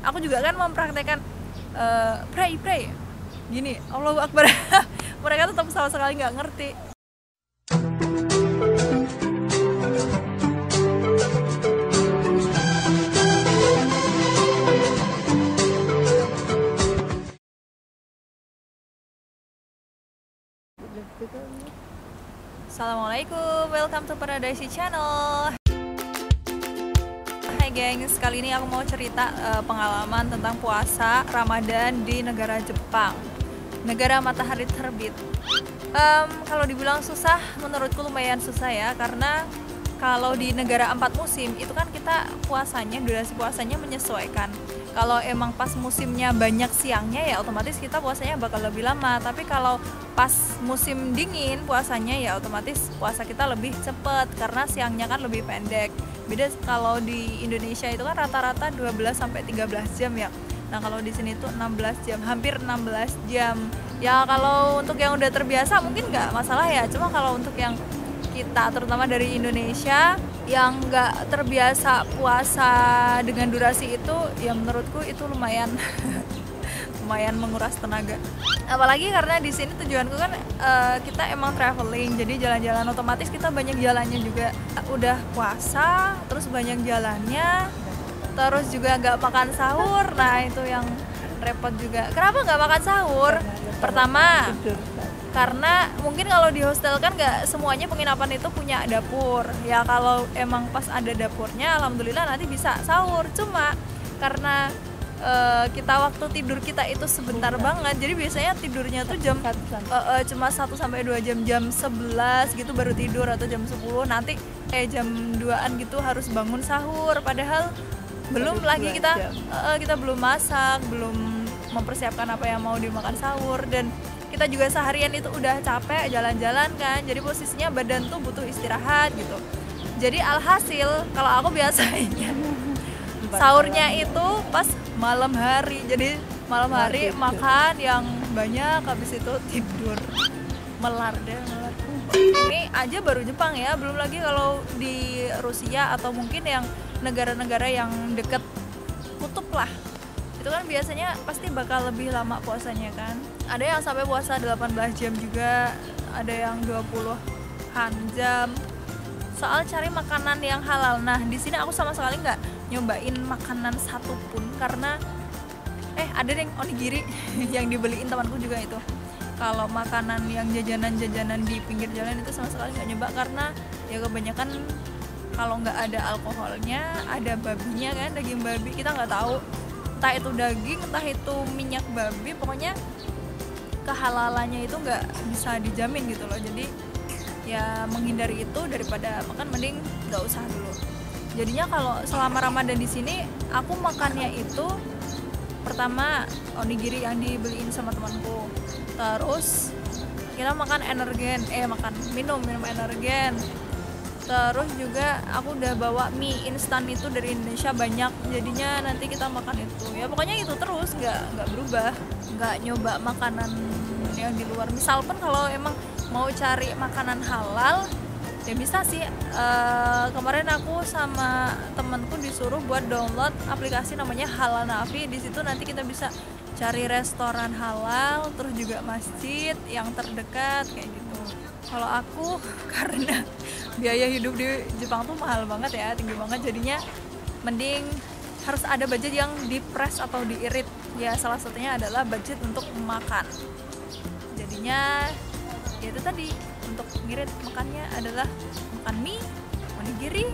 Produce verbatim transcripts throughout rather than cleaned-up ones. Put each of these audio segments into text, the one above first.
aku juga kan mempraktekkan uh, pray pray gini, Allahu Akbar. Mereka tetap sama sekali nggak ngerti. Assalamualaikum, welcome to Paradise Channel. Hai gengs, kali ini aku mau cerita uh, pengalaman tentang puasa Ramadan di negara Jepang, negara matahari terbit. Um, kalau dibilang susah, menurutku lumayan susah ya, karena kalau di negara empat musim itu kan kita puasanya, durasi puasanya menyesuaikan. Kalau emang pas musimnya banyak siangnya ya otomatis kita puasanya bakal lebih lama. Tapi kalau pas musim dingin puasanya ya otomatis puasa kita lebih cepet karena siangnya kan lebih pendek. Beda kalau di Indonesia itu kan rata-rata dua belas sampai tiga belas jam ya. Nah kalau di sini tuh enam belas jam, hampir enam belas jam. Ya kalau untuk yang udah terbiasa mungkin nggak masalah ya. Cuma kalau untuk yang kita terutama dari Indonesia yang nggak terbiasa puasa dengan durasi itu, ya menurutku itu lumayan lumayan menguras tenaga. Apalagi karena di sini tujuanku kan uh, kita emang traveling, jadi jalan-jalan otomatis kita banyak jalannya juga. Udah puasa, terus banyak jalannya, terus juga nggak makan sahur. Nah itu yang repot juga. Kenapa nggak makan sahur? Pertama, karena mungkin kalau di hostel kan nggak semuanya penginapan itu punya dapur ya. Kalau emang pas ada dapurnya alhamdulillah nanti bisa sahur. Cuma karena e, kita waktu tidur kita itu sebentar banget, jadi biasanya tidurnya tuh jam e, e, cuma satu sampai dua jam, jam sebelas gitu baru tidur, atau jam sepuluh nanti kayak jam duaan gitu harus bangun sahur, padahal belum lagi kita e, kita belum masak, belum mempersiapkan apa yang mau dimakan sahur. Dan kita juga seharian itu udah capek jalan-jalan kan, jadi posisinya badan tuh butuh istirahat gitu. Jadi alhasil kalau aku biasanya sahurnya itu pas malam hari, jadi malam hari makan yang banyak, habis itu tidur melar deh melar. Ini aja baru Jepang ya, belum lagi kalau di Rusia atau mungkin yang negara-negara yang deket kutub lah, itu kan biasanya pasti bakal lebih lama puasanya kan. Ada yang sampai puasa delapan belas jam juga, ada yang dua puluhan jam. Soal cari makanan yang halal. Nah, di sini aku sama sekali nggak nyobain makanan satupun karena eh ada yang onigiri yang dibeliin temanku juga itu. Kalau makanan yang jajanan-jajanan di pinggir jalan itu sama sekali nggak nyoba karena ya kebanyakan kalau nggak ada alkoholnya, ada babinya kan, daging babi, kita nggak tahu entah itu daging, entah itu minyak babi, pokoknya kehalalannya itu nggak bisa dijamin gitu loh. Jadi ya menghindari itu daripada makan, mending nggak usah dulu. Jadinya kalau selama Ramadan di sini aku makannya itu pertama onigiri yang dibeliin sama temanku, terus kita makan energen, eh makan minum minum energen. Terus juga aku udah bawa mie instan itu dari Indonesia banyak, jadinya nanti kita makan itu. Ya pokoknya itu terus, nggak nggak berubah, nggak nyoba makanan yang di luar. Misal pun kalau emang mau cari makanan halal, ya bisa sih. E, kemarin aku sama temenku disuruh buat download aplikasi namanya Halal Navi. Di situ nanti kita bisa cari restoran halal, terus juga masjid yang terdekat kayak gitu. Kalau aku karena biaya hidup di Jepang tuh mahal banget ya, tinggi banget, jadinya mending harus ada budget yang dipres atau diirit. Ya salah satunya adalah budget untuk makan. Jadinya ya itu tadi, untuk ngirit makannya adalah makan mie, onigiri,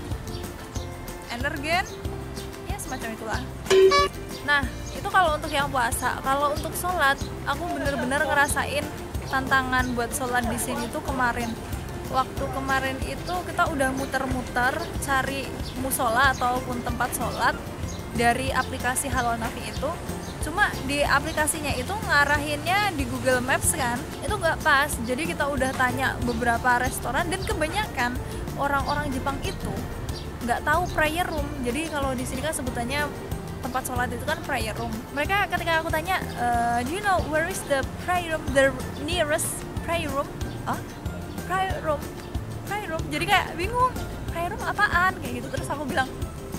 energen, ya semacam itulah. Nah itu kalau untuk yang puasa. Kalau untuk sholat, aku bener-bener ngerasain tantangan buat sholat di sini tuh kemarin. Waktu kemarin itu kita udah muter-muter cari musola ataupun tempat sholat dari aplikasi Halal Navi itu. Cuma di aplikasinya itu ngarahinnya di Google Maps kan, itu nggak pas. Jadi kita udah tanya beberapa restoran dan kebanyakan orang-orang Jepang itu nggak tahu prayer room. Jadi kalau di sini kan sebutannya tempat sholat itu kan prayer room. Mereka ketika aku tanya, uh, do you know where is the prayer room, the nearest prayer room? Ah, prayer room, prayer room. Jadi kayak bingung, prayer room apaan kayak gitu. Terus aku bilang,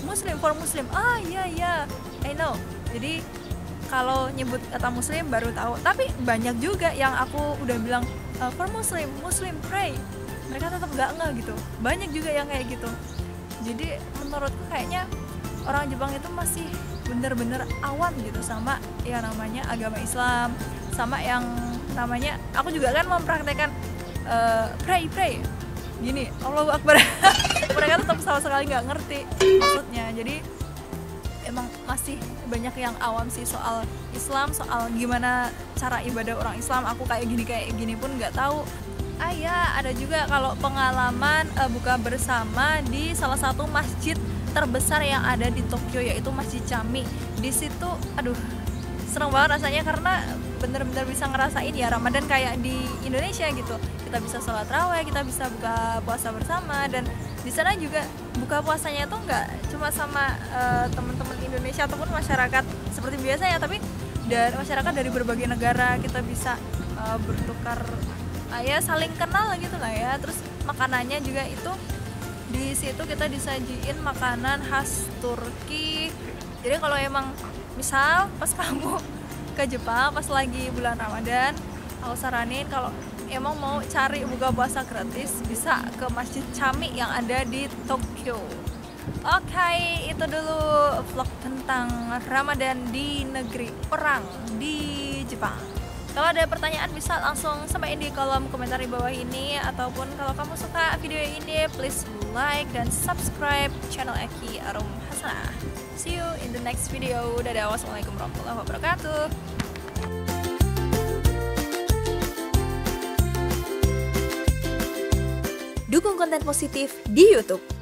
Muslim for Muslim. Ah iya iya, I know. Jadi kalau nyebut kata Muslim baru tahu. Tapi banyak juga yang aku udah bilang uh, for Muslim, Muslim pray. Mereka tetap gak ngeh gitu. Banyak juga yang kayak gitu. Jadi menurutku kayaknya orang Jepang itu masih bener-bener awam gitu sama yang namanya agama Islam, sama yang namanya, aku juga kan mempraktekkan uh, pray pray gini, Allahu Akbar. Mereka tetap sama sekali nggak ngerti maksudnya. Jadi emang masih banyak yang awam sih soal Islam, soal gimana cara ibadah orang Islam. Aku kayak gini kayak gini pun nggak tahu. Ah ya, ada juga kalau pengalaman uh, buka bersama di salah satu masjid terbesar yang ada di Tokyo, yaitu Masjid Chami. Di situ, aduh, seneng banget rasanya karena bener-bener bisa ngerasain ya Ramadan kayak di Indonesia gitu. Kita bisa sholat raweh, kita bisa buka puasa bersama, dan di sana juga buka puasanya itu nggak cuma sama uh, teman-teman Indonesia ataupun masyarakat seperti biasanya, tapi dari masyarakat dari berbagai negara. Kita bisa uh, bertukar, uh, ya saling kenal gitu lah ya. Terus makanannya juga itu di situ kita disajiin makanan khas Turki. Jadi kalau emang misal pas kamu ke Jepang pas lagi bulan Ramadan, aku saranin kalau emang mau cari buka puasa gratis bisa ke Masjid Chami yang ada di Tokyo. Oke, okay, itu dulu vlog tentang Ramadan di negeri perang di Jepang. Kalau ada pertanyaan bisa langsung sampaikan di kolom komentar di bawah ini, ataupun kalau kamu suka video ini please like dan subscribe channel Eki Arum Hasanah. See you in the next video. Dadah, wassalamualaikum warahmatullahi wabarakatuh. Dukung konten positif di YouTube.